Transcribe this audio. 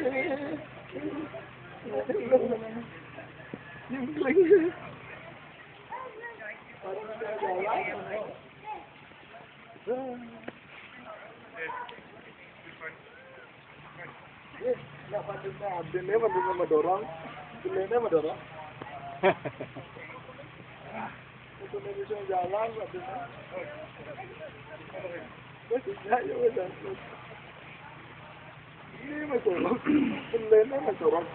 Yung Dinnya madorong. Dinnya madorong. Itu nih bisa jalan, dinnya. Bisa ya udah. Ini madorong. Dinnya madorong.